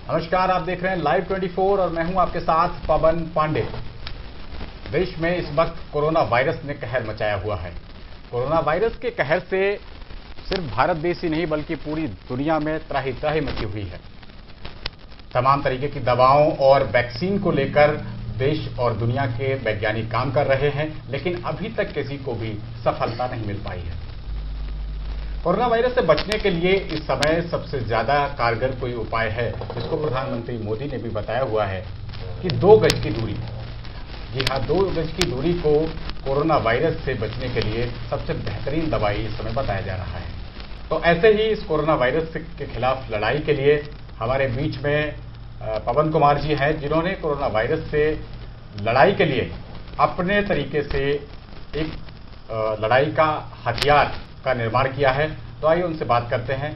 नमस्कार, आप देख रहे हैं लाइव 24 और मैं हूं आपके साथ पवन पांडे। देश में इस वक्त कोरोना वायरस ने कहर मचाया हुआ है। कोरोना वायरस के कहर से सिर्फ भारत देश ही नहीं बल्कि पूरी दुनिया में त्राही त्राही मची हुई है। तमाम तरीके की दवाओं और वैक्सीन को लेकर देश और दुनिया के वैज्ञानिक काम कर रहे हैं, लेकिन अभी तक किसी को भी सफलता नहीं मिल पाई है। कोरोना वायरस से बचने के लिए इस समय सबसे ज्यादा कारगर कोई उपाय है जिसको प्रधानमंत्री मोदी ने भी बताया हुआ है कि 2 गज की दूरी। जी हाँ, 2 गज की दूरी को कोरोना वायरस से बचने के लिए सबसे बेहतरीन दवाई इस समय बताया जा रहा है। तो ऐसे ही इस कोरोना वायरस के खिलाफ लड़ाई के लिए हमारे बीच में पवन कुमार जी हैं, जिन्होंने कोरोना वायरस से लड़ाई के लिए अपने तरीके से एक लड़ाई का हथियार का निर्माण किया है। तो आइए उनसे बात करते हैं।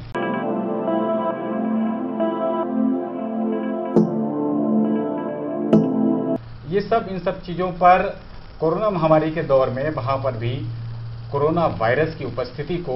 ये सब इन सब चीजों पर कोरोना महामारी के दौर में वहां पर भी कोरोना वायरस की उपस्थिति को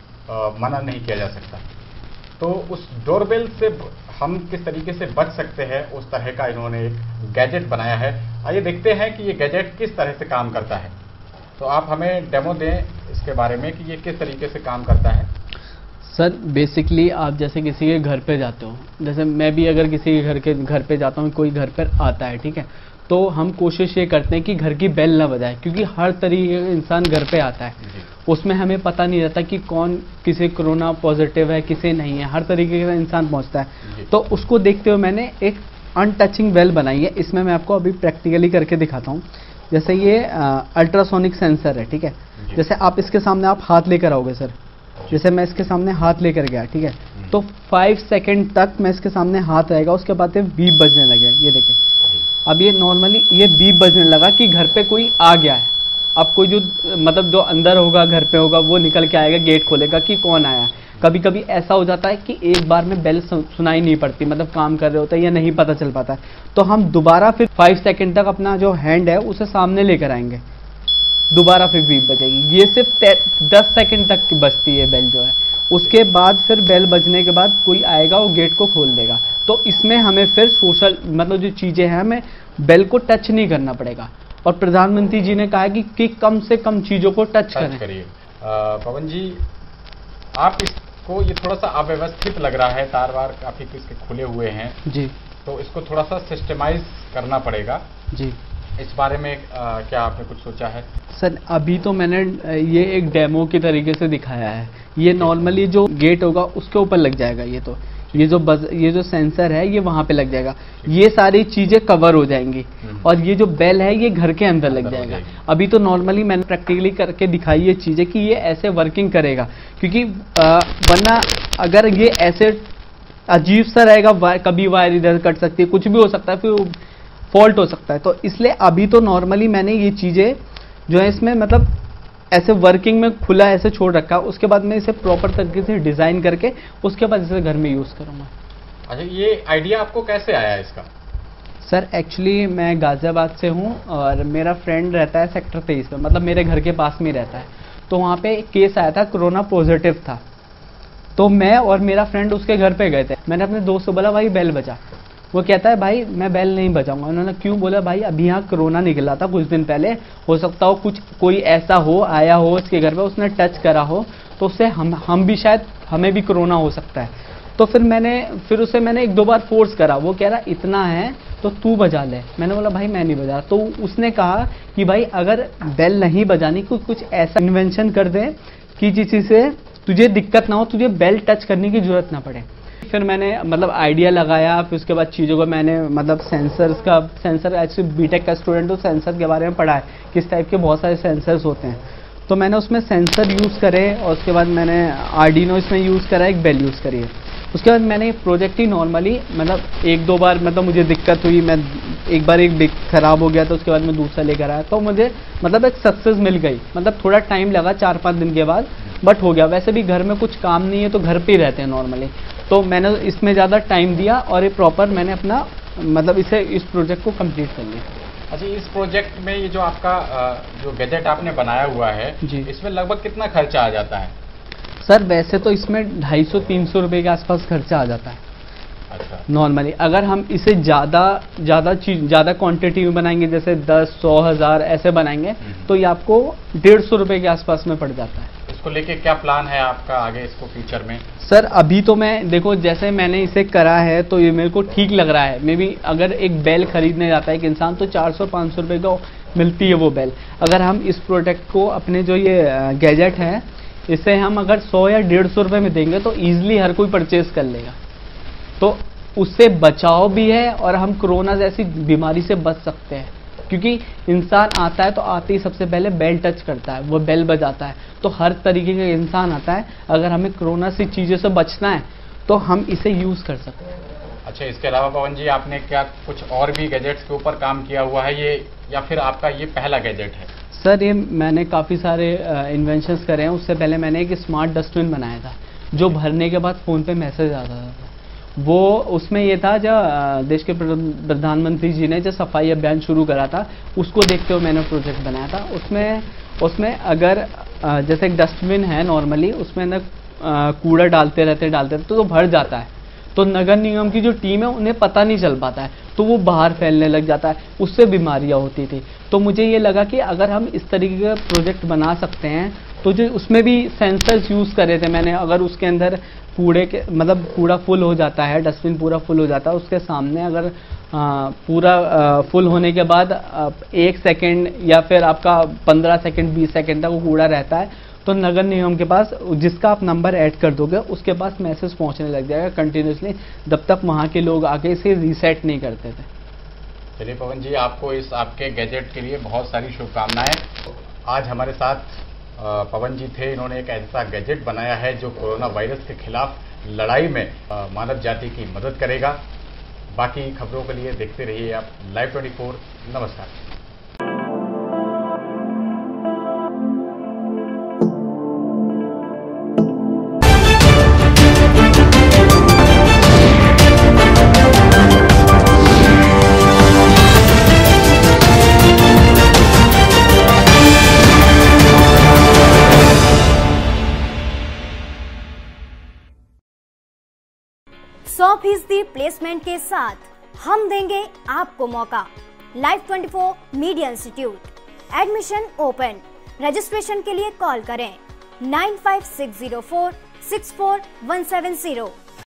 मना नहीं किया जा सकता। तो उस डोरबेल से हम किस तरीके से बच सकते हैं, उस तरह का इन्होंने एक गैजेट बनाया है। आइए देखते हैं कि ये गैजेट किस तरह से काम करता है। तो आप हमें डेमो दें इसके बारे में कि ये किस तरीके से काम करता है। सर बेसिकली आप जैसे किसी के घर पे जाते हो, जैसे मैं भी अगर किसी के घर पे जाता हूँ, कोई घर पर आता है, ठीक है, तो हम कोशिश ये करते हैं कि घर की बेल ना बजाए, क्योंकि हर तरीके का इंसान घर पे आता है, उसमें हमें पता नहीं रहता कि कौन किसे कोरोना पॉजिटिव है किसे नहीं है, हर तरीके का इंसान पहुंचता है। तो उसको देखते हुए मैंने एक अनटचिंग बेल बनाई है। इसमें मैं आपको अभी प्रैक्टिकली करके दिखाता हूँ। जैसे ये अल्ट्रासोनिक सेंसर है, ठीक है। जैसे आप इसके सामने आप हाथ लेकर आओगे सर, जैसे मैं इसके सामने हाथ लेकर गया, ठीक है, तो 5 सेकंड तक मैं इसके सामने हाथ रहेगा, उसके बाद ये बीप बजने लगे। ये देखिए, अब ये नॉर्मली ये बीप बजने लगा कि घर पे कोई आ गया है। अब कोई जो मतलब जो अंदर होगा घर पे होगा वो निकल के आएगा, गेट खोलेगा कि कौन आया। कभी कभी ऐसा हो जाता है कि एक बार में बेल सुनाई नहीं पड़ती, मतलब काम कर रहे होते हैं या नहीं पता चल पाता है, तो हम दोबारा फिर 5 सेकंड तक अपना जो हैंड है उसे सामने लेकर आएंगे, दोबारा फिर बीप बजेगी। ये सिर्फ 10 सेकंड तक बजती है बेल जो है। उसके बाद फिर बेल बजने के बाद कोई आएगा वो गेट को खोल देगा। तो इसमें हमें फिर सोशल मतलब जो चीजें हैं हमें बेल को टच नहीं करना पड़ेगा। और प्रधानमंत्री जी ने कहा है कि कम से कम चीजों को टच करिए। पवन जी, आप इसको, ये थोड़ा सा अव्यवस्थित लग रहा है, तार वार काफी इसके खुले हुए हैं जी, तो इसको थोड़ा सा सिस्टमाइज करना पड़ेगा जी। इस बारे में क्या आपने कुछ सोचा है? सर अभी तो मैंने ये एक डेमो के तरीके से दिखाया है। ये नॉर्मली जो गेट होगा उसके ऊपर लग जाएगा। ये तो ये जो सेंसर है ये वहां पे लग जाएगा, ये सारी चीजें कवर हो जाएंगी। और ये जो बेल है ये घर के अंदर लग जाएगा। अभी तो नॉर्मली मैंने प्रैक्टिकली करके दिखाई ये चीजें कि ये ऐसे वर्किंग करेगा, क्योंकि वरना अगर ये ऐसे अजीब सा रहेगा, कभी वायर इधर कट सकती है, कुछ भी हो सकता है, फिर फॉल्ट हो सकता है। तो इसलिए अभी तो नॉर्मली मैंने ये चीजें जो है इसमें मतलब ऐसे वर्किंग में खुला ऐसे छोड़ रखा, उसके बाद मैं इसे प्रॉपर तरीके से डिजाइन करके उसके बाद इसे घर में यूज करूंगा। अच्छा, ये आइडिया आपको कैसे आया इसका? सर एक्चुअली मैं गाजियाबाद से हूँ और मेरा फ्रेंड रहता है सेक्टर 23 में, मतलब मेरे घर के पास में रहता है। तो वहाँ पे एक केस आया था, कोरोना पॉजिटिव था। तो मैं और मेरा फ्रेंड उसके घर पे गए थे। मैंने अपने दोस्त को बोला भाई बेल बजा। वो कहता है भाई मैं बेल नहीं बजाऊंगा। उन्होंने क्यों? बोला भाई अभी यहाँ कोरोना निकला था कुछ दिन पहले, हो सकता हो कुछ कोई ऐसा हो आया हो उसके घर पे, उसने टच करा हो, तो उससे हम भी शायद हमें भी कोरोना हो सकता है। तो फिर उसे मैंने 1-2 बार फोर्स करा। वो कह रहा इतना है तो तू बजा ले। मैंने बोला भाई मैं नहीं बजा। तो उसने कहा कि भाई अगर बेल नहीं बजानी कुछ ऐसा इन्वेंशन कर दे कि जिससे तुझे दिक्कत ना हो, तुझे बेल टच करने की जरूरत ना पड़े। फिर मैंने मतलब आइडिया लगाया, फिर उसके बाद चीज़ों को मैंने मतलब सेंसर एक्चुअली बीटेक का स्टूडेंट, तो सेंसर के बारे में पढ़ा है, किस टाइप के बहुत सारे सेंसर्स होते हैं। तो मैंने उसमें सेंसर यूज़ करे और उसके बाद मैंने आर्डिनो इसमें यूज़ करा, एक बेल यूज़ करी है। उसके बाद मैंने प्रोजेक्ट ही नॉर्मली मतलब 1-2 बार मतलब मुझे दिक्कत हुई, मैं एक बार एक ख़राब हो गया, तो उसके बाद मैं दूसरा लेकर आया, तो मुझे मतलब एक सक्सेस मिल गई। मतलब थोड़ा टाइम लगा, 4-5 दिन के बाद, बट हो गया। वैसे भी घर में कुछ काम नहीं है तो घर पे ही रहते हैं नॉर्मली, तो मैंने इसमें ज़्यादा टाइम दिया और ये प्रॉपर मैंने अपना मतलब इस प्रोजेक्ट को कंप्लीट कर लिया। अच्छा, इस प्रोजेक्ट में ये जो आपका जो गैजेट आपने बनाया हुआ है जी, इसमें लगभग कितना खर्चा आ जाता है? सर वैसे तो इसमें 250-300 रुपये के आसपास खर्चा आ जाता है। अच्छा। नॉर्मली अगर हम इसे ज़्यादा क्वांटिटी में बनाएंगे, जैसे 10, 100, 1000 ऐसे बनाएंगे, तो ये आपको 150 रुपए के आसपास में पड़ जाता है। इसको लेके क्या प्लान है आपका आगे इसको फ्यूचर में? सर अभी तो मैं देखो, जैसे मैंने इसे करा है तो ये मेरे को ठीक लग रहा है। मे बी अगर एक बेल खरीदने जाता है एक इंसान तो 400-500 रुपए का मिलती है वो बेल। अगर हम इस प्रोडक्ट को, अपने जो ये गैजेट है, इसे हम अगर 100 या 150 रुपए में देंगे तो ईजिली हर कोई परचेज कर लेगा। तो उससे बचाव भी है और हम कोरोना जैसी बीमारी से बच सकते हैं, क्योंकि इंसान आता है तो आते ही सबसे पहले बेल टच करता है, वो बेल बजाता है। तो हर तरीके का इंसान आता है, अगर हमें कोरोना से चीज़ों से बचना है तो हम इसे यूज़ कर सकते हैं। अच्छा, इसके अलावा पवन जी आपने क्या कुछ और भी गैजेट्स के ऊपर काम किया हुआ है ये, या फिर आपका ये पहला गैजेट है? सर ये मैंने काफ़ी सारे इन्वेंशंस करे हैं। उससे पहले मैंने एक स्मार्ट डस्टबिन बनाया था, जो भरने के बाद फ़ोन पे मैसेज आता था। वो उसमें ये था, जब देश के प्रधानमंत्री जी ने जो सफाई अभियान शुरू करा था, उसको देखते हुए मैंने प्रोजेक्ट बनाया था। उसमें अगर जैसे एक डस्टबिन है नॉर्मली, उसमें अंदर कूड़ा डालते रहते तो भर जाता है। तो नगर निगम की जो टीम है उन्हें पता नहीं चल पाता है, तो वो बाहर फैलने लग जाता है, उससे बीमारियां होती थी। तो मुझे ये लगा कि अगर हम इस तरीके का प्रोजेक्ट बना सकते हैं, तो जो उसमें भी सेंसर्स यूज़ करे थे मैंने, अगर उसके अंदर कूड़ा फुल हो जाता है, डस्टबिन पूरा फुल हो जाता है, उसके सामने अगर पूरा फुल होने के बाद 1 सेकेंड या फिर आपका 15 सेकेंड 20 सेकेंड तक वो कूड़ा रहता है, तो नगर निगम के पास, जिसका आप नंबर ऐड कर दोगे, उसके पास मैसेज पहुंचने लग जाएगा कंटिन्यूसली, जब तक वहाँ के लोग आके इसे रीसेट नहीं करते थे। चलिए पवन जी, आपको इस आपके गैजेट के लिए बहुत सारी शुभकामनाएं। आज हमारे साथ पवन जी थे, इन्होंने एक ऐसा गैजेट बनाया है जो कोरोना वायरस के खिलाफ लड़ाई में मानव जाति की मदद करेगा। बाकी खबरों के लिए देखते रहिए आप लाइव 24। नमस्कार। %100 प्लेसमेंट के साथ हम देंगे आपको मौका। Live 24 media institute, admission open. Registration के लिए कॉल करें 9560464170।